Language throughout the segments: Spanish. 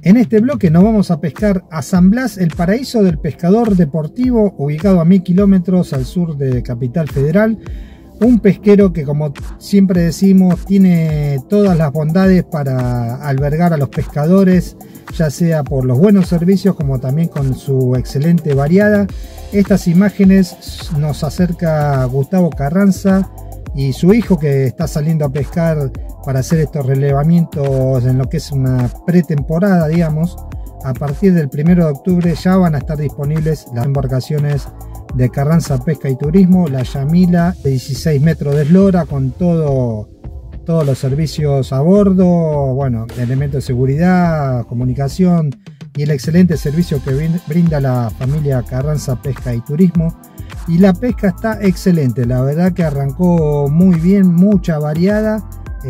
En este bloque nos vamos a pescar a San Blas, el paraíso del pescador deportivo, ubicado a 1000 kilómetros al sur de Capital Federal. Un pesquero que, como siempre decimos, tiene todas las bondades para albergar a los pescadores, ya sea por los buenos servicios como también con su excelente variada. Estas imágenes nos acerca Gustavo Carranza y su hijo, que está saliendo a pescar para hacer estos relevamientos en lo que es una pretemporada, digamos. A partir del 1 de octubre ya van a estar disponibles las embarcaciones de Carranza Pesca y Turismo, la Yamila de 16 metros de eslora, con todos los servicios a bordo, bueno, elementos de seguridad, comunicación y el excelente servicio que brinda la familia Carranza Pesca y Turismo. Y la pesca está excelente, la verdad que arrancó muy bien, mucha variada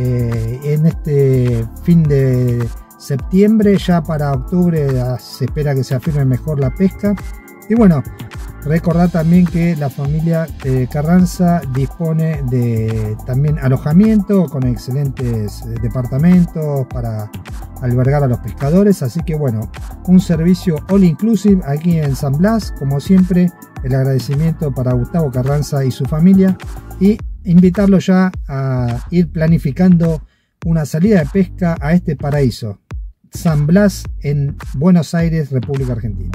en este fin de septiembre. Ya para octubre se espera que se afirme mejor la pesca. Y bueno, recordar también que la familia Carranza dispone de también alojamiento con excelentes departamentos para albergar a los pescadores. Así que bueno, un servicio all inclusive aquí en San Blas. Como siempre, el agradecimiento para Gustavo Carranza y su familia, y invitarlo ya a ir planificando una salida de pesca a este paraíso, San Blas, en Buenos Aires, República Argentina.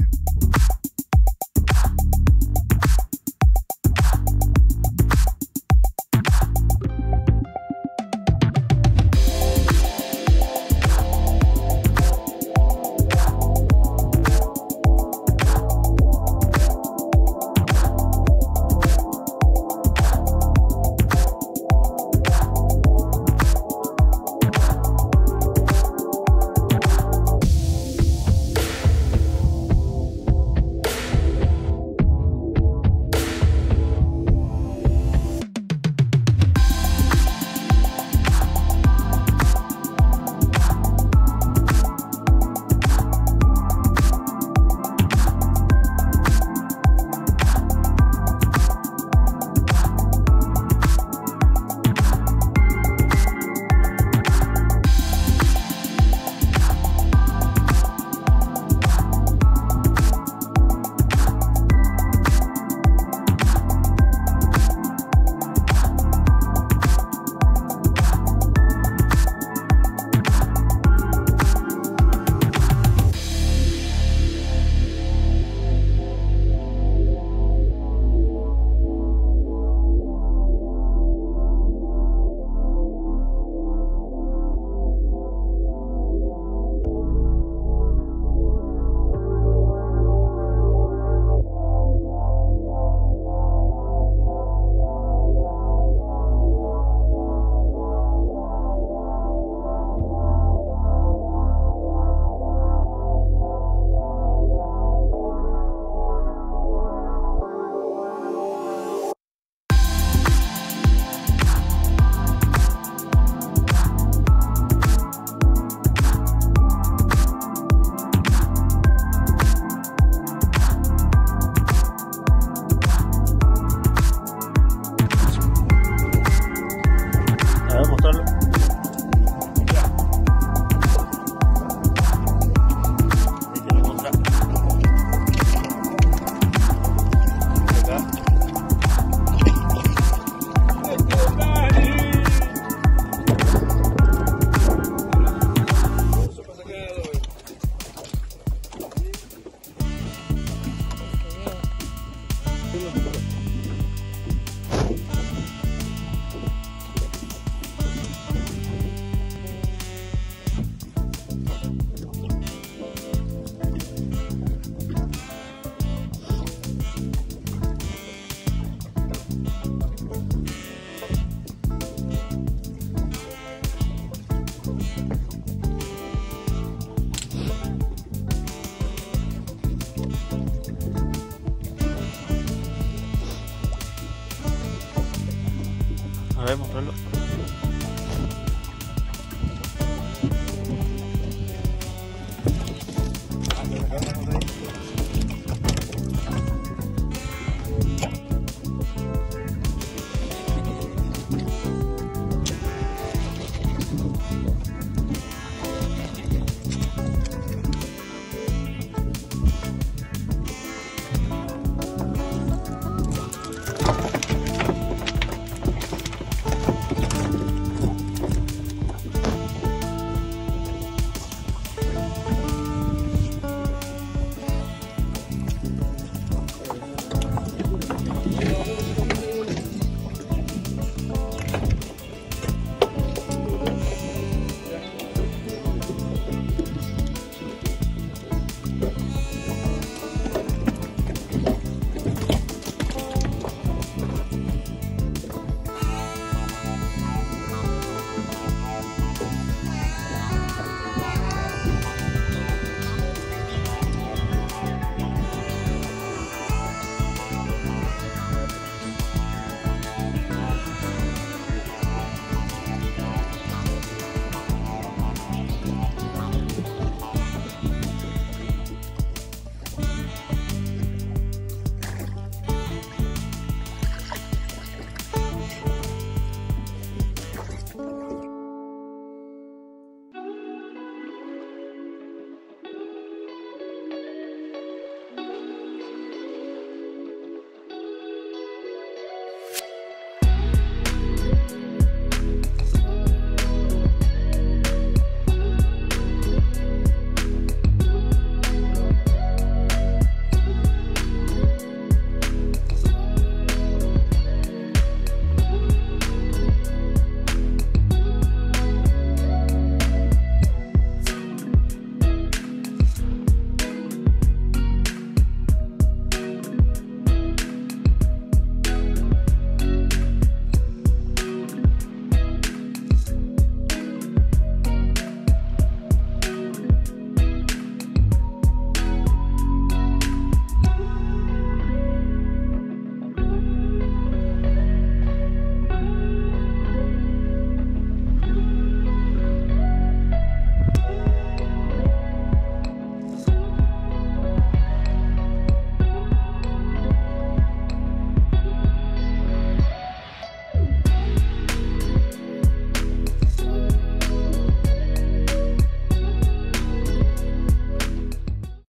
A ver, mostrarlo.